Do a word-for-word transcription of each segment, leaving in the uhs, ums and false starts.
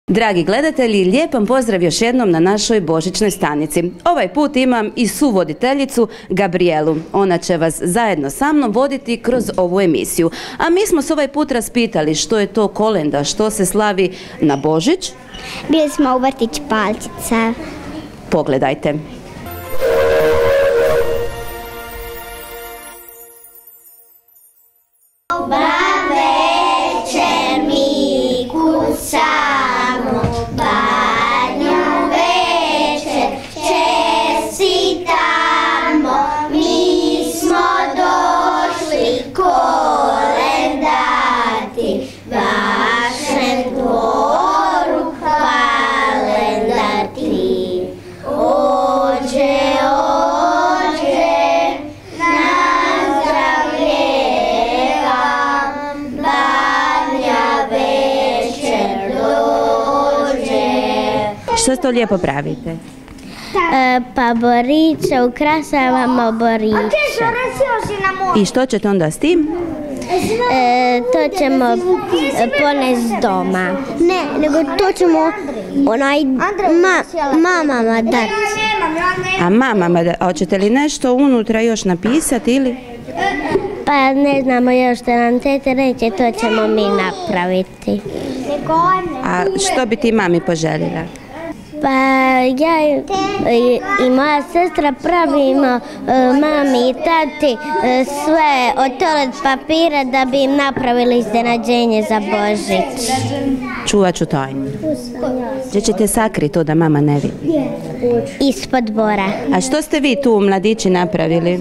Dragi gledatelji, lijepan pozdrav još jednom na našoj božićnoj stanici. Ovaj put imam i suvoditeljicu Gabrielu. Ona će vas zajedno sa mnom voditi kroz ovu emisiju. A mi smo se ovaj put raspitali što je to kolenda, što se slavi na Božić. Bili smo u vrtić Palčica. Pogledajte. Dobra večer, mi kucamo, badnju večer čestitamo, mi smo došli kolendati, vašem dvoru kalendati. Ođe, ođe, nazdravljevam, badnja večer dođe. Što to lijepo pravite? E, pa boriće, ukrasavamo boriće. I što ćete onda s tim? E, to ćemo ponesti doma. Ne, nego to ćemo onaj ma, mamama dati. A mamama, da- a hoćete li nešto unutra još napisati ili? Pa ne znamo još što nam tete reće, to ćemo mi napraviti. A što bi ti mami poželjela? Pa ja i, i moja sestra pravimo e, mami i tati e, sve od toalet papira da bi im napravili iznenađenje za Božić. Čuvat ću tajnu. Gdje ćete sakriti to da mama ne vidi? Ispod dvora. A što ste vi tu mladići napravili?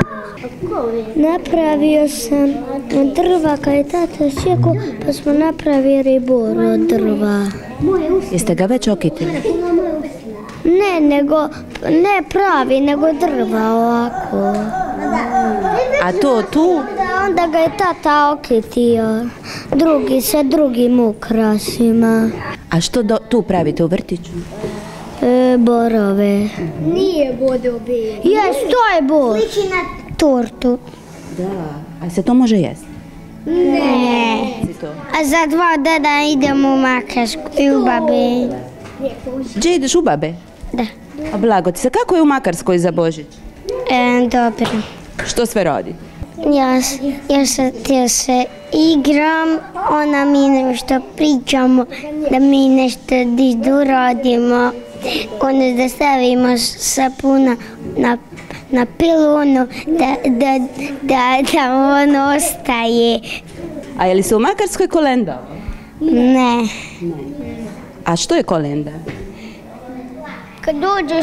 Napravio sam od drva kad je tata sjekao, pa smo napravili bor od drva. Jeste ga već okitili? Ne, nego, ne pravi, nego drva ovako. A to tu? Onda ga je tata okitio, drugi sa drugim ukrasima. A što do- tu pravite u vrtiću? E, borove. Nije bodobe. Jes, to je bor. Sliči na tortu. Da. A se to može jesti? Ne. A za dva dana idemo u Makarsku i u babe. Gdje ideš u babe? Da. A blago ti se, kako je u Makarskoj za Božić? E, dobro. Što sve radi? Ja, s- ja se, ja se igram, ona mi nešto pričamo, da mi nešto diždu radimo. Onda da stavimo sapuna na, na pilonu, da, da, da, da on ostaje. A je li se u Makarskoj kolenda? Ne. A što je kolenda? Kad dođeš,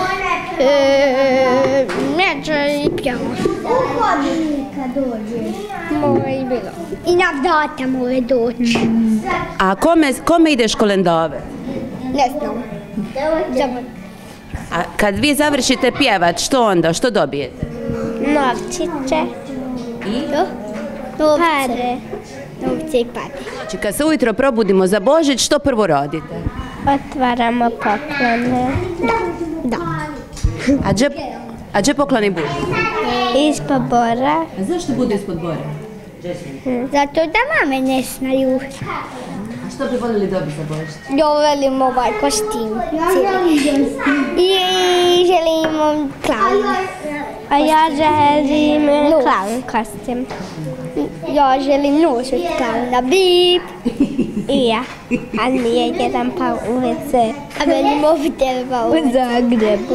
e, neće i pjamo. Kad dođeš. Moj bilo. I na data mora doći. A kome, kome ideš kolendove? Ne znam. Zabavno. A kad vi završite pjevat, što onda? Što dobijete? Novčiće. I? Pare. Novce i pare. Znači, kad se ujutro probudimo za Božić, što prvo radite? Otvaramo poklone. Da. Da. A gdje, a gdje pokloni budu? Ispod bora. A zašto budu ispod bora? Zato da mame ne znaju. A što bi voljeli dobiti za Božić? Ja volim ovaj kostim. I želim klaun. A ja želim klaun kostim. Ja želim nož od klauna. Bip. I ja. A nije jedan pa u ve ce. A meni mobitel pa u Zagrebu.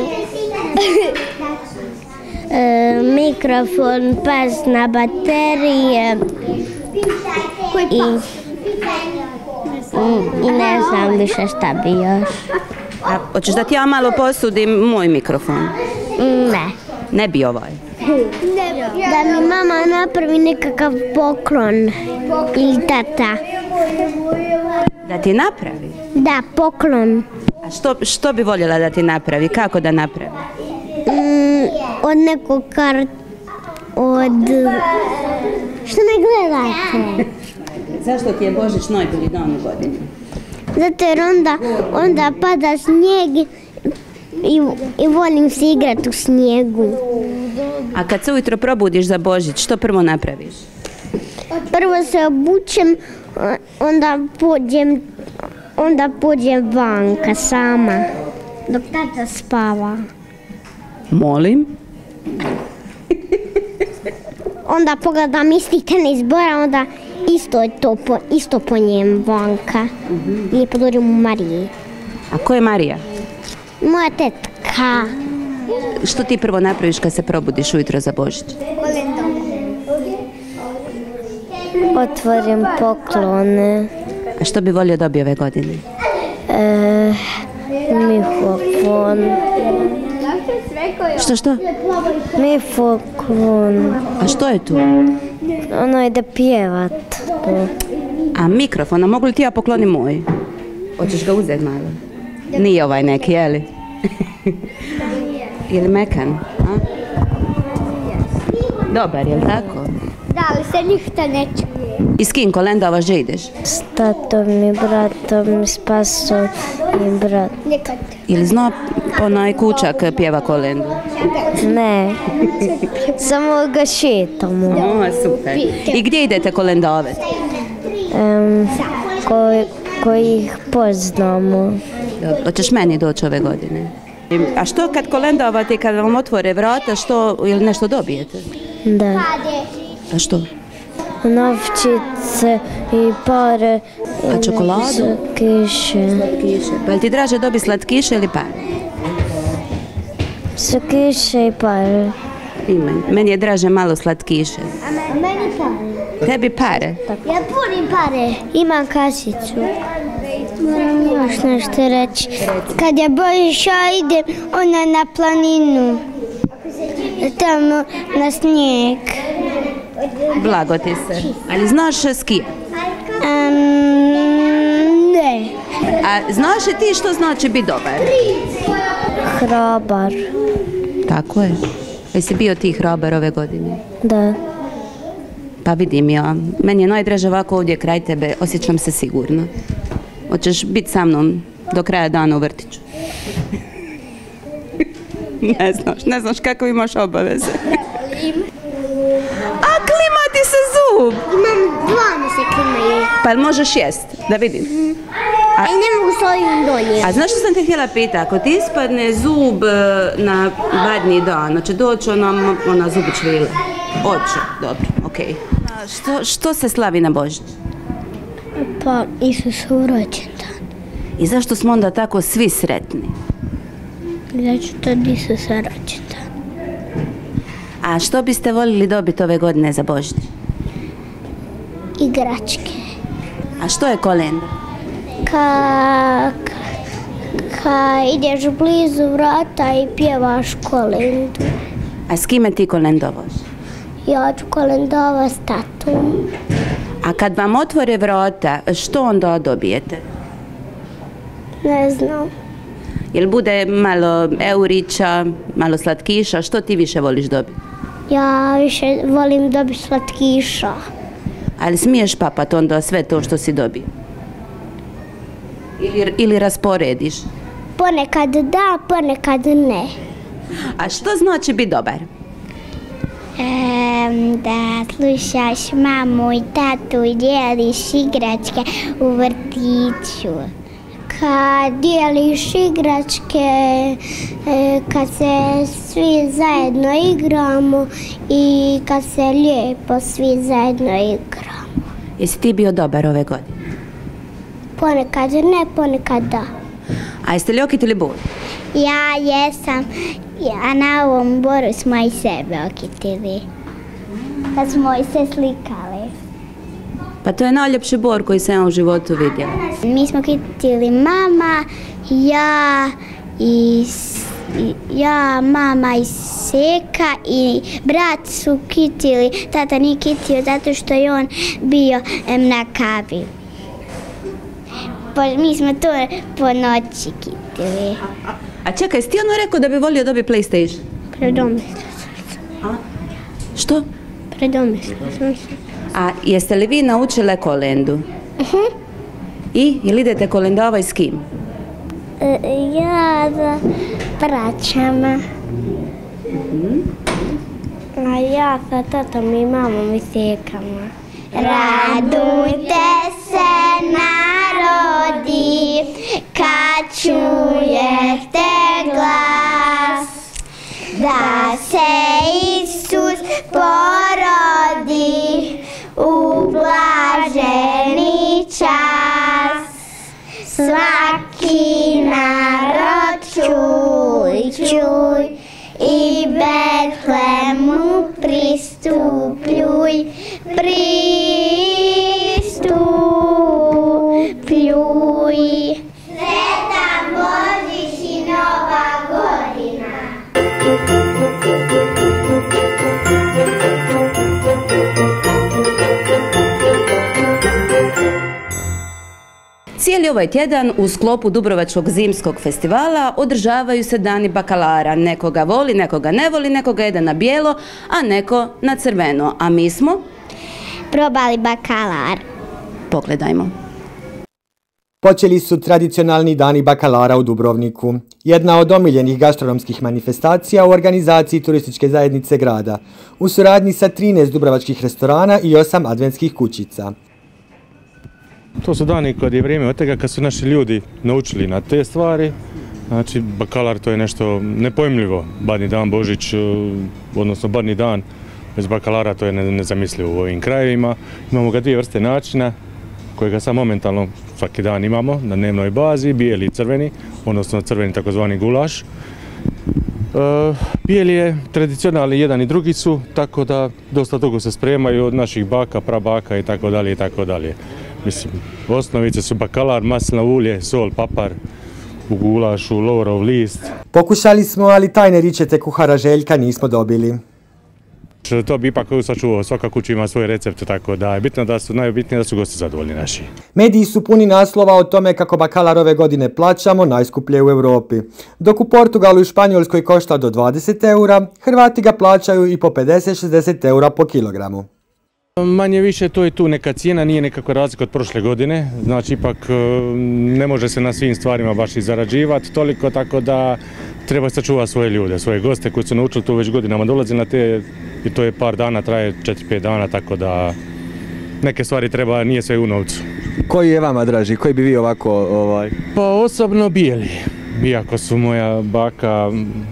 E, mikrofon, pas na baterije. I, i ne znam više šta bi još. A hoćeš da ti ja malo posudim moj mikrofon? Ne. Ne bi ovaj. Da mi mama napravi nekakav poklon. Ili tata. Da ti napravi? Da, poklon. A što, što bi voljela da ti napravi? Kako da napravi? Mm, od nekog kart... Od... Što me gledate? Zašto ti je Božić najbolji dan u godini? Zato jer onda, onda pada snijeg i, i volim se igrati u snijegu. A kad se ujutro probudiš za Božić, što prvo napraviš? Prvo se obučem, onda pođem, onda pođem vanka sama, dok tata spava. Molim? Onda pogledam isti tenis boja, onda isto, to po, isto po njem vanka. Mm-hmm. Lijepo dođem u Mariji. A ko je Marija? Moja tetka. Što ti prvo napraviš kad se probudiš ujutro za Božić? Otvorim poklone. A što bi volio dobiti ove godine? E, mikrofon. Što, što? Mikrofon. A što je tu? Ono je da pjevat. A mikrofon, a mogu li ti ja pokloni moj? Hoćeš ga uzeti malo? Nije ovaj neki, je li? Je li mekan? A? Dobar, je li tako? Da, ali se ništa ne čuje. I s kim kolendavaš, gdje ideš? S tatom i bratom, s pasom i brat. Ili zna onaj kućak pjeva kolendu? Ne, samo ga šetamo. O, super. I gdje idete kolendavati? Um, ko, koji ih poznamo. Dobro. Hoćeš meni doći ove godine? A što kad kolendavate, kad vam otvore vrata, što, ili nešto dobijete? Da. A što? Novčice i pare. A čokoladu? Slatkiše. Slatkiše. Pa li ti draže dobi slatkiše ili pare? Slatkiše i pare. I meni. Meni je draže malo slatkiše. A meni pare. Tebi pare? Ja punim pare. Imam kasicu. Moram još nešto reći. Kad je Božić, ja idem ona na planinu. Tamo na snijeg. Blago ti se. Ali znaš skijat? Um, ne. A znaš li ti što znači biti dobar? Hrabar. Tako je. Jesi bio ti hrabar ove godine? Da. Pa vidim ja. Meni je najdraže ovako ovdje kraj tebe. Osjećam se sigurno. Hoćeš biti sa mnom do kraja dana u vrtiću? Ne znaš, ne znaš kako imaš obaveze. A klima ti se zub! Imam dva mi se klimaju. Pa jel možeš jest? Da vidim. A i ne mogu s ovim donijeti. A znaš što sam te htjela pitati? Ako ti ispadne zub na badnji dan, će doći ona, ona zubić vile? Oće, dobro, okej. Okay. Što, što se slavi na Božić? Pa Isusov rođendan. I zašto smo onda tako svi sretni? Zato to Isusa rođendan. A što biste voljeli dobiti ove godine za Božić? Igračke. A što je kolenda? Ka, ka ideš blizu vrata i pjevaš kolendu. A s kime ti kolendovaš? Ja ću kolendova s tatom. A kad vam otvore vrata, što onda dobijete? Ne znam. Jel bude malo eurića, malo slatkiša, što ti više voliš dobiti? Ja više volim dobiti slatkiša. Ali smiješ papat onda sve to što si dobio? Ili, ili rasporediš? Ponekad da, ponekad ne. A što znači biti dobar? Um, da slušaš mamu i tatu i dijeliš igračke u vrtiću. Kad dijeliš igračke, kad se svi zajedno igramo i kad se lijepo svi zajedno igramo. Jesi ti bio dobar ove godine? Ponekad ne, ponekad da. A jeste li okitili bor? Ja jesam, a na ovom boru smo i sebe okitili. Kad smo i se slikali. Pa to je najljepši bor koji sam ja u životu vidjela. Mi smo kitili mama, ja i ja, mama i Seka i brat su kitili. Tata nije kitio zato što je on bio em, na kavi. Pa mi smo to po noći kitili. A čekaj, jesi ti ono rekao da bi volio dobiti PlayStation? Predomislila sam se. A? Što? Predomislila sam se. A jeste li vi naučile kolendu? Uh-huh. I? Ili idete kolendavaj s kim? E, ja da braćama. Uh-huh. A ja sa tatom i mamom i Sekama. Radujte se narodi, Svaki narod čuj, čuj, i Betlemu pristupljuj, pristupljuj. Sretan Božić i Nova godina. Cijeli ovaj tjedan u sklopu Dubrovačkog zimskog festivala održavaju se dani bakalara. Nekoga voli, nekoga ne voli, nekoga jede na bijelo, a neko na crveno. A mi smo probali bakalar. Pogledajmo. Počeli su tradicionalni dani bakalara u Dubrovniku. Jedna od omiljenih gastronomskih manifestacija u organizaciji turističke zajednice grada, u suradnji sa trinaest dubrovačkih restorana i osam adventskih kućica. To su dani kad je vrijeme od tega kad su naši ljudi naučili na te stvari. Znači, bakalar to je nešto nepojmljivo. Badnji dan, Božić, odnosno badnji dan bez bakalara to je nezamislivo u ovim krajevima. Imamo ga dvije vrste načina kojega sad momentalno svaki dan imamo na dnevnoj bazi, bijeli i crveni, odnosno crveni takozvani gulaš. E, bijeli je tradicionalni, jedan i drugi su, tako da dosta dugo se spremaju od naših baka, prabaka i tako dalje i tako dalje. Mislim, osnovice su bakalar, maslinovo ulje, sol, papar, u gulašu, lovorov list. Pokušali smo, ali tajne ričete kuhara Željka nismo dobili. To bi ipak sačuvao, svaka kuća ima svoje recepte, tako da je bitno da su, najbitnije da su gosti zadovoljni naši. Mediji su puni naslova o tome kako bakalar ove godine plaćamo najskuplje u Europi. Dok u Portugalu i Španjolskoj košta do dvadeset eura, Hrvati ga plaćaju i po pedeset do šezdeset eura po kilogramu. Manje više to je tu neka cijena, nije nekakva razlika od prošle godine, znači ipak ne može se na svim stvarima baš i zarađivati toliko, tako da treba sačuvati svoje ljude, svoje goste koji su naučili tu već godinama dolazi na te i to je par dana, traje četiri pet dana, tako da neke stvari treba, nije sve u novcu. Koji je vama draži, koji bi vi ovako ovaj? Pa osobno bijeli, iako su moja baka,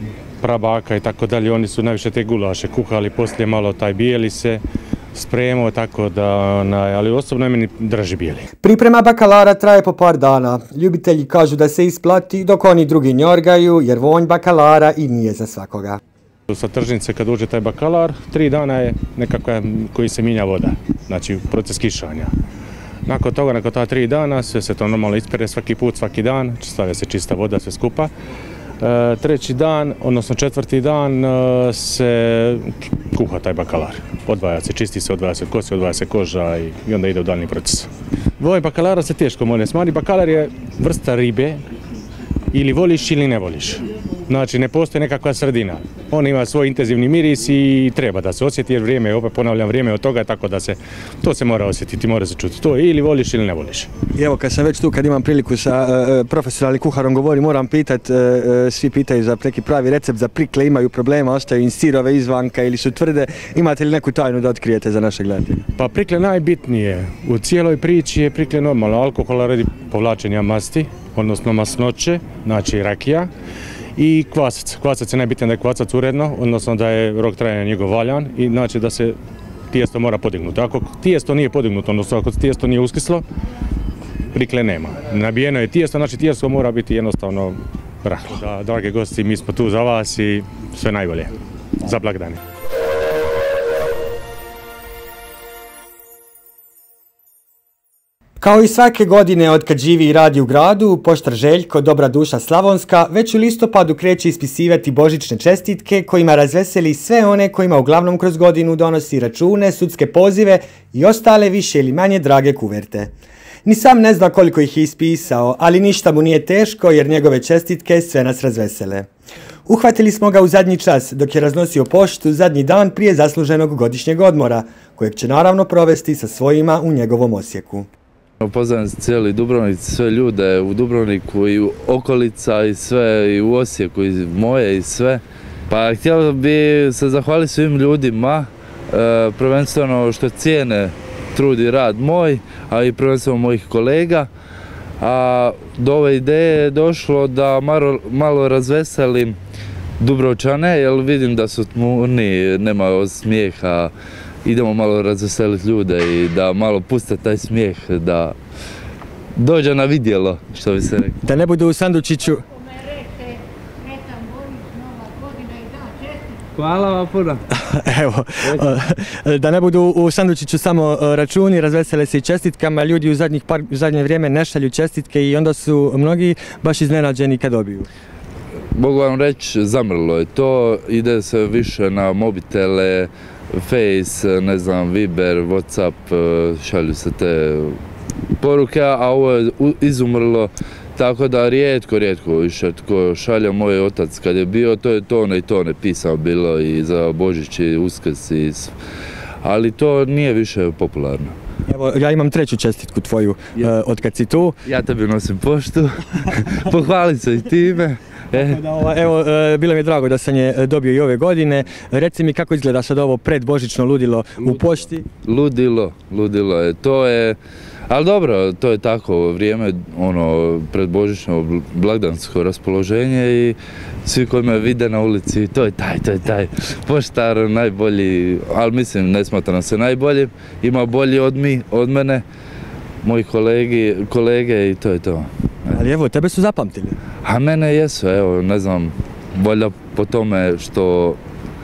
prabaka i tako dalje, oni su najviše te gulaše kuhali, poslije malo taj bijeli se spremao, tako da, ali osobno je meni draži bijeli. Priprema bakalara traje po par dana. Ljubitelji kažu da se isplati, dok oni drugi njorgaju, jer vonj bakalara i nije za svakoga. Sa tržnice kad uđe taj bakalar, tri dana je nekakva koji se mijenja voda, znači proces kišanja. Nakon toga, nakon ta tri dana, sve se to normalno ispere svaki put, svaki dan, stavlja se čista voda, sve skupa. E, treći dan, odnosno četvrti dan e, se kuha taj bakalar. Odvaja se, čisti se, odvaja se od kosti, odvaja se koža i, i onda ide u daljnji proces. Voj bakalara se teško može smanjiti. Bakalar je vrsta ribe, ili voliš ili ne voliš. Znači ne postoji nekakva sredina. On ima svoj intenzivni miris i treba da se osjeti jer vrijeme, opet ponavljam, vrijeme od toga, tako da se, to se mora osjetiti, mora se čuti. To je ili voliš ili ne voliš. I evo kad sam već tu, kad imam priliku sa uh, profesionalnim kuharom govori, moram pitati, uh, svi pitaju za neki pravi recept za prikle, imaju problema, ostaju im sirove izvanka ili su tvrde. Imate li neku tajnu da otkrijete za naše gledatelje? Pa prikle najbitnije u cijeloj priči je prikle normalno alkohola radi povlačenja masti, odnosno masnoće, znači rakija. I kvasac. Kvasac je najbitnije da je kvasac uredno, odnosno da je rok trajanja njegov valjan i znači da se tijesto mora podignuti. Ako tijesto nije podignuto, odnosno ako tijesto nije uskislo, prikle nema. Nabijeno je tijesto, znači tijesto mora biti jednostavno rahlo. Da, drage gosti, mi smo tu za vas i sve najbolje za blagdane. Kao i svake godine otkad živi i radi u gradu, poštar Željko, dobra duša slavonska, već u listopadu kreće ispisivati božićne čestitke kojima razveseli sve one kojima uglavnom kroz godinu donosi račune, sudske pozive i ostale više ili manje drage kuverte. Ni sam ne zna koliko ih je ispisao, ali ništa mu nije teško jer njegove čestitke sve nas razvesele. Uhvatili smo ga u zadnji čas dok je raznosio poštu zadnji dan prije zasluženog godišnjeg odmora, kojeg će naravno provesti sa svojima u njegovom Osijeku. Pozdravljam cijeli Dubrovnik, sve ljude u Dubrovniku i u okolica i sve i u Osijeku i moje i sve. Pa htio bi se zahvaliti svim ljudima, e, prvenstveno što cijene trud i rad moj, a i prvenstveno mojih kolega. A do ove ideje je došlo da malo, malo razveselim Dubrovčane, jer vidim da su tmurni, nema smijeha. Idemo malo razveseliti ljude i da malo puste taj smijeh, da, dođe na vidjelo, što bi se rekao. Da ne budu u sandučiću... Hvala vam puno. Evo, da ne budu u sandučiću samo računi, razvesele se i čestitkama, ljudi u, zadnjih par, u zadnje vrijeme ne šalju čestitke i onda su mnogi baš iznenađeni kad dobiju. Mogu vam reći, zamrlo je to, ide se više na mobitele, Face, ne znam, Viber, Whatsapp, šalju se te poruke, a ovo je izumrlo. Tako da rijetko, rijetko više tko šalje. Moj otac kad je bio, to je tone i tone pisao bilo i za Božić i Uskrs, i... ali to nije više popularno. Evo, ja imam treću čestitku tvoju uh, od kad si tu. Ja tebi nosim poštu, pohvali se i time. E. Evo, bilo mi je drago da sam je dobio i ove godine. Reci mi kako izgleda sad ovo predbožićno ludilo u pošti? Ludilo, ludilo je, to je... Ali dobro, to je tako vrijeme, ono, predbožićno blagdansko raspoloženje i svi koji me vide na ulici, to je taj, to je taj poštar najbolji, ali mislim, ne smatram se najboljim, ima bolji od mi, od mene, moji kolegi, kolege i to je to. Ali evo, tebe su zapamtili? A mene jesu, evo, ne znam, bolja po tome što...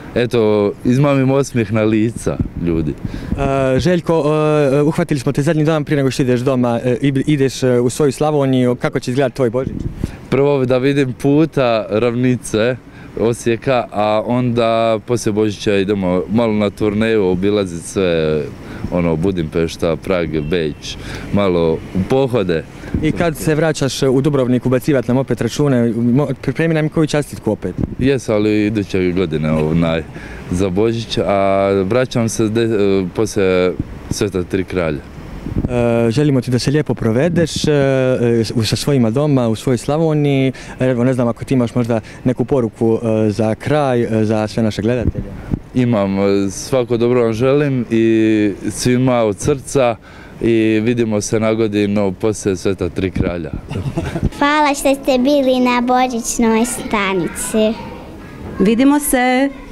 Eto, izmamim osmijeh na lica ljudi. Uh, Željko, uh, uhvatili smo te zadnji dan prije nego što ideš doma, uh, ideš uh, u svoju Slavoniju, kako će izgledati tvoj Božić? Prvo da vidim puta ravnice Osijeka, a onda poslije Božića idemo malo na turneju, obilaziti sve, ono, Budimpešta, Prag, Beč, malo u pohode. I kad se vraćaš u Dubrovnik ubacivati nam opet račune, pripremi nam koju čestitku opet? Jes, ali iduće godine onaj, za Božić, a vraćam se de, poslije Sveta Tri kralja. E, želimo ti da se lijepo provedeš e, sa svojima doma u svojoj Slavoniji. Evo, ne znam ako ti imaš možda neku poruku e, za kraj, e, za sve naše gledatelje. Imam, svako dobro vam želim i svima od srca. I vidimo se na godinu poslije Sveta Tri kralja. Hvala što ste bili na božićnoj stanici. Vidimo se!